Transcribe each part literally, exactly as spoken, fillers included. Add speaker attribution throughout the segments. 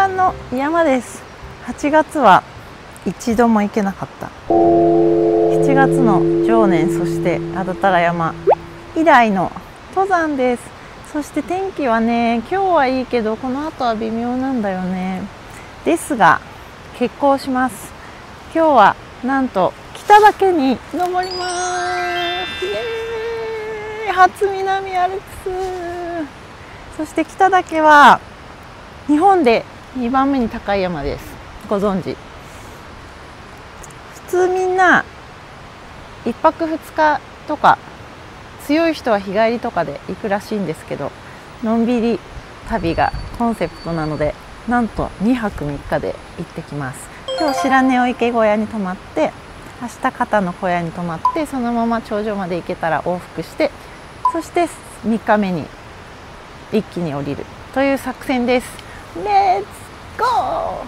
Speaker 1: 岸の山です。はちがつは一度も行けなかった。しちがつの常念、そして安達太良山以来の登山です。そして天気はね、今日はいいけどこの後は微妙なんだよね。ですが決行します。今日はなんと北岳に登ります。イエーイ、初南アルプス。そして北岳は日本でにばんめに高い山です。ご存知。普通みんないっぱくふつかとか、強い人は日帰りとかで行くらしいんですけど、のんびり旅がコンセプトなので、なんとにはくみっかで行ってきます。今日白根尾池小屋に泊まって、明日片野小屋に泊まって、そのまま頂上まで行けたら往復して、そしてみっかめに一気に降りるという作戦です。レッツゴー。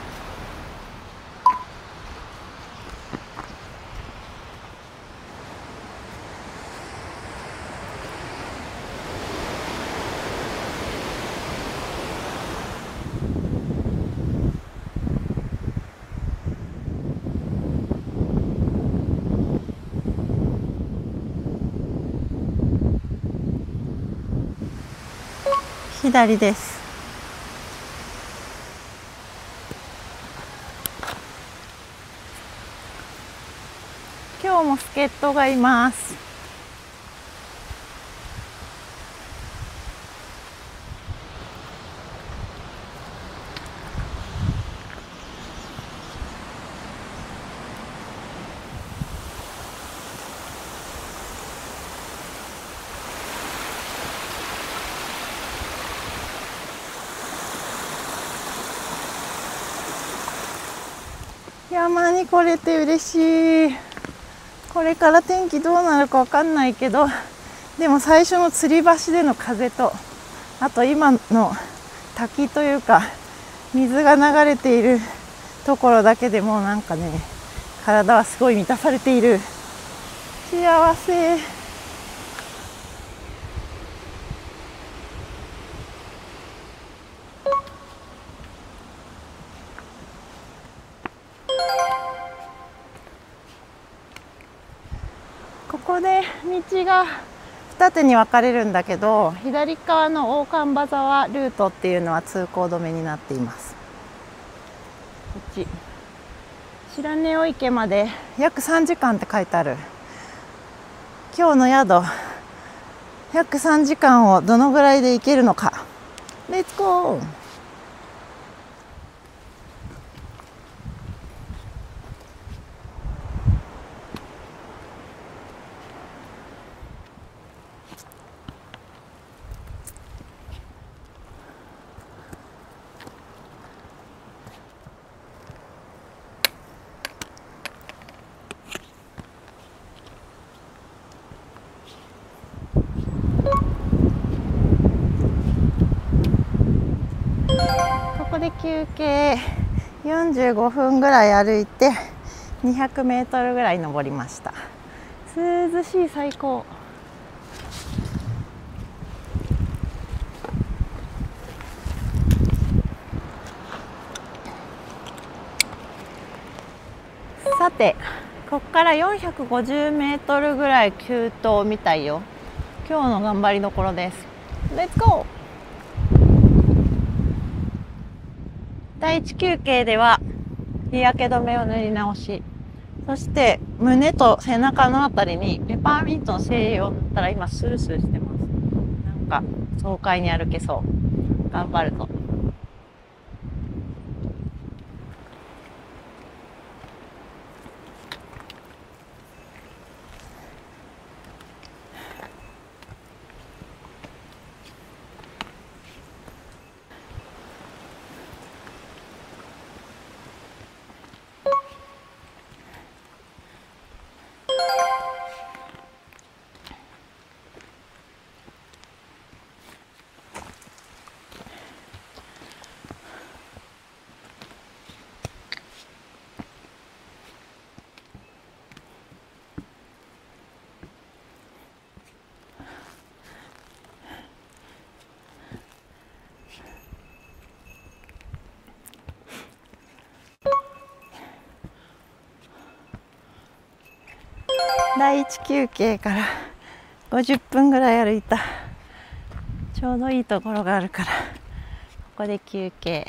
Speaker 1: 左です。今日も助っ人がいます。山に来れて嬉しい。これから天気どうなるかわかんないけど、でも最初の吊り橋での風と、あと今の滝というか水が流れているところだけでもうなんかね、体はすごい満たされている。幸せ。ここで道が二手に分かれるんだけど、左側の大寒場沢ルートっていうのは通行止めになっています。こっち白根尾池まで約さんじかんって書いてある。今日の宿約さんじかんをどのぐらいで行けるのか。レッツゴー。ここで休憩。よんじゅうごふんぐらい歩いてにひゃくメートルぐらい登りました。涼しい、最高。さて、ここからよんひゃくごじゅうメートルぐらい急登みたいよ。今日の頑張りどころです。レッツゴー。第一休憩では日焼け止めを塗り直し、そして胸と背中のあたりにペパーミントの精油を塗ったら今スースーしてます。なんか爽快に歩けそう。頑張るぞ。 だいいち休憩からごじゅっぷんぐらい歩いたちょうどいいところがあるから、ここで休憩。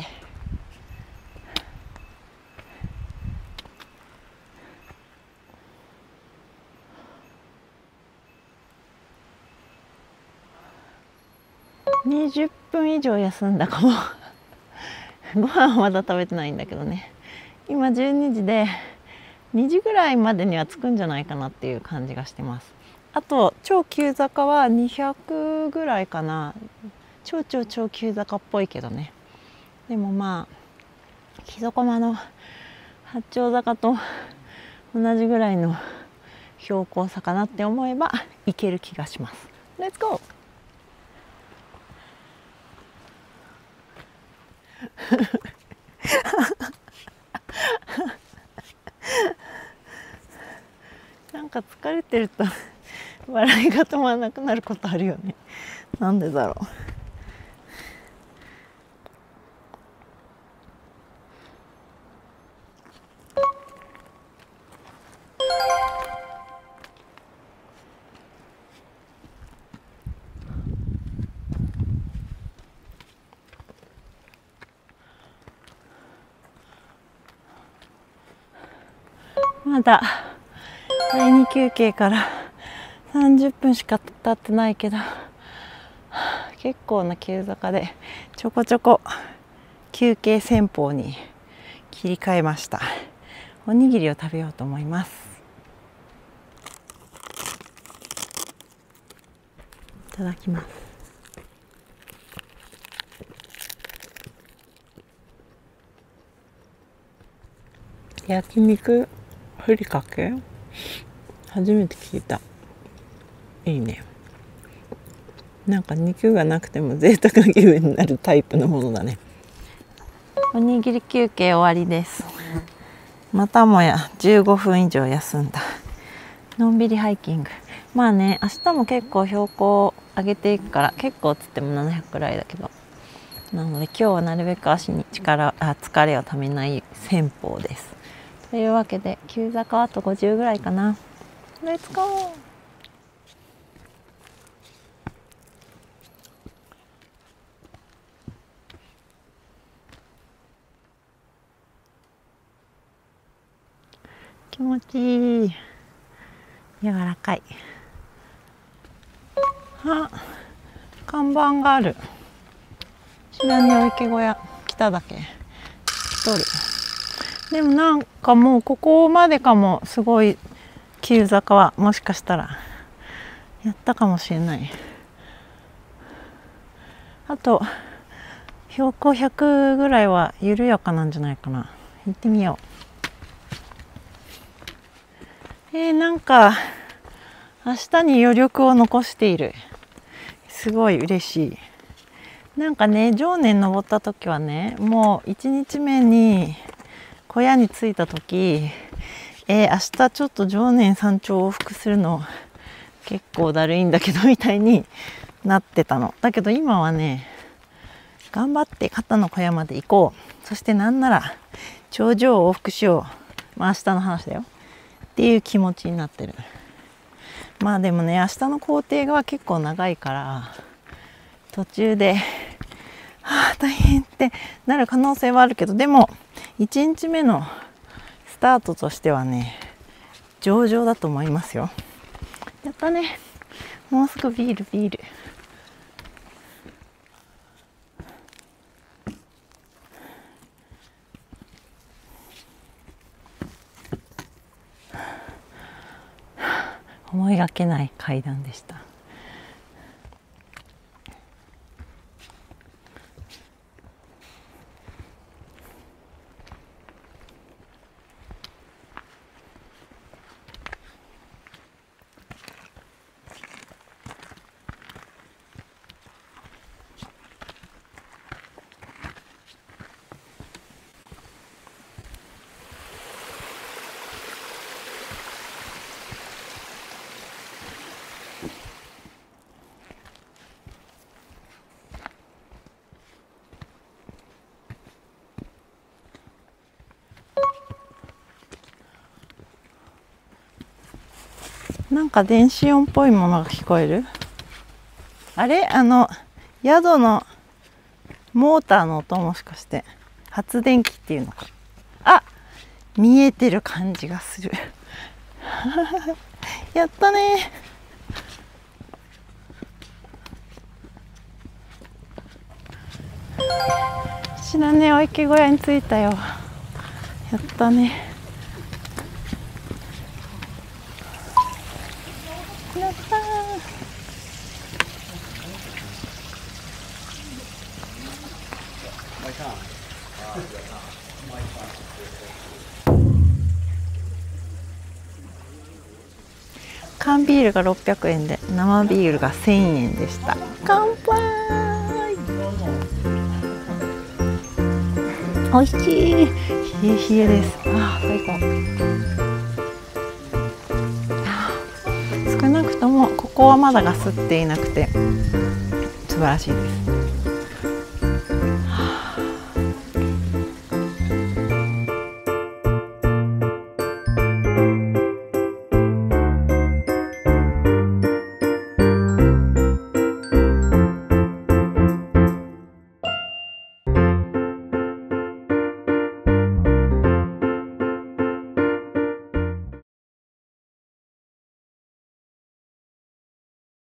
Speaker 1: にじゅっぷん以上休んだかもご飯はまだ食べてないんだけどね。今じゅうにじでにじぐらいまでには着くんじゃないかなっていう感じがしてます。あと超急坂はにひゃくぐらいかな。超超超急坂っぽいけどね。でもまあ木曽駒の八丁坂と同じぐらいの標高差かなって思えばいける気がします。レッツゴーなんか疲れてると笑いが止まらなくなることあるよね。なんでだろう。まだだいに休憩からさんじゅっぷんしか経ってないけど、結構な急坂でちょこちょこ休憩戦法に切り替えました。おにぎりを食べようと思います。いただきます。焼肉ふりかけ初めて聞いた。いいね。なんか肉がなくても贅沢な気分になるタイプのものだね。おにぎり休憩終わりです。またもやじゅうごふん以上休んだ。のんびりハイキング。まあね、明日も結構標高を上げていくから、結構っつってもななひゃくくらいだけど、なので今日はなるべく足に力あ疲れをためない戦法です。というわけで急坂あとごじゅうぐらいかな。レッツゴー。気持ちいい。柔らかい。あ、看板がある。知らにお池小屋来ただけ一人。でもなんかもうここまでかも。すごい急坂はもしかしたらやったかもしれない。あと標高ひゃくぐらいは緩やかなんじゃないかな。行ってみよう。えー、なんか明日に余力を残している。すごい嬉しい。なんかね、常年登った時はね、もういちにちめに小屋に着いた時、えー、明日ちょっと常年山頂を往復するの結構だるいんだけどみたいになってたの。だけど今はね、頑張って肩の小屋まで行こう。そしてなんなら頂上を往復しよう。まあ明日の話だよっていう気持ちになってる。まあでもね、明日の工程が結構長いから途中ではあ大変ってなる可能性はあるけど、でもいちにちめのスタートとしてはね、上々だと思いますよ。やったね。もうすぐビールビール。思いがけない階段でした。 なんか電子音っぽいものが聞こえる。あれ、あの宿のモーターの音、もしかして発電機っていうのか。あ、見えてる感じがするやったね。白根お池小屋に着いたよ。やったね。やったー。缶ビールがろっぴゃくえんで生ビールがせんえんでした。乾杯。美味しい。冷え冷えです。ああ、最高。少なくともここはまだガスっていなくて素晴らしいです。